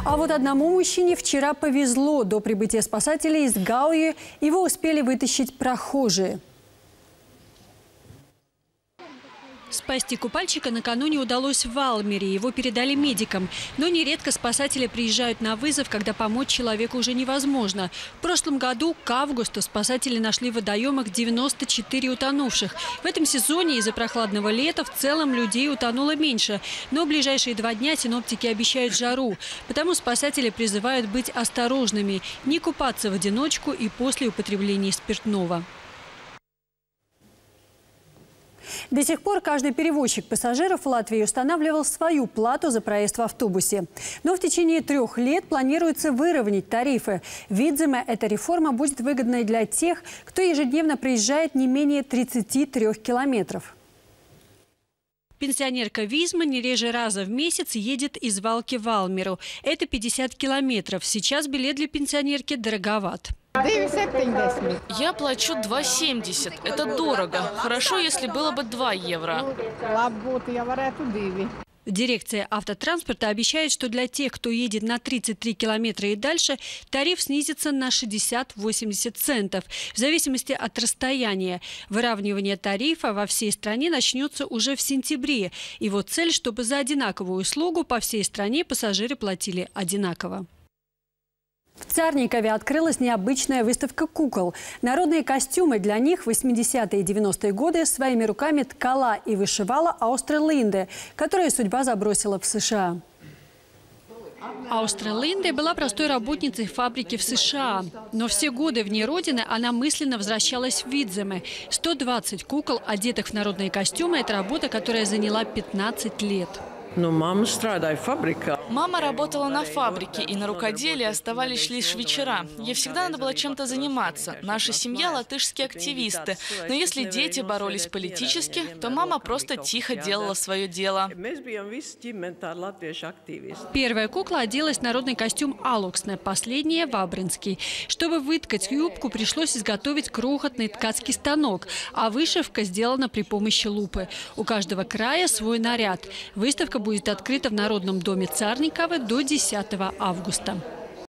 А вот одному мужчине вчера повезло. До прибытия спасателей из Гауи его успели вытащить прохожие. Спасти купальщика накануне удалось в Валмере. Его передали медикам. Но нередко спасатели приезжают на вызов, когда помочь человеку уже невозможно. В прошлом году к августу спасатели нашли в водоемах 94 утонувших. В этом сезоне из-за прохладного лета в целом людей утонуло меньше. Но в ближайшие 2 дня синоптики обещают жару. Потому спасатели призывают быть осторожными, не купаться в одиночку и после употребления спиртного. До сих пор каждый перевозчик пассажиров в Латвии устанавливал свою плату за проезд в автобусе. Но в течение 3 лет планируется выровнять тарифы. Видимо, эта реформа будет выгодной для тех, кто ежедневно проезжает не менее 33 километров. Пенсионерка Визма не реже раза в месяц едет из Валки в Валмеру. Это 50 километров. Сейчас билет для пенсионерки дороговат. Я плачу 2,70. Это дорого. Хорошо, если было бы 2 евро. Дирекция автотранспорта обещает, что для тех, кто едет на 33 километра и дальше, тариф снизится на 60-80 центов, в зависимости от расстояния. Выравнивание тарифа во всей стране начнется уже в сентябре. Его цель, чтобы за одинаковую услугу по всей стране пассажиры платили одинаково. В Царникове открылась необычная выставка кукол. Народные костюмы для них в 80-е и 90-е годы своими руками ткала и вышивала Аустре Линде, которую судьба забросила в США. Аустре Линде была простой работницей фабрики в США. Но все годы вне родины она мысленно возвращалась в Видземе. 120 кукол, одетых в народные костюмы – это работа, которая заняла 15 лет. Мама работала на фабрике, и на рукоделии оставались лишь вечера. Ей всегда надо было чем-то заниматься. Наша семья – латышские активисты. Но если дети боролись политически, то мама просто тихо делала свое дело. Первая кукла оделась в народный костюм Алуксне, последняя – Вабринский. Чтобы выткать юбку, пришлось изготовить крохотный ткацкий станок, а вышивка сделана при помощи лупы. У каждого края свой наряд. Выставка будет открыта в Народном доме Царниковы до 10 августа.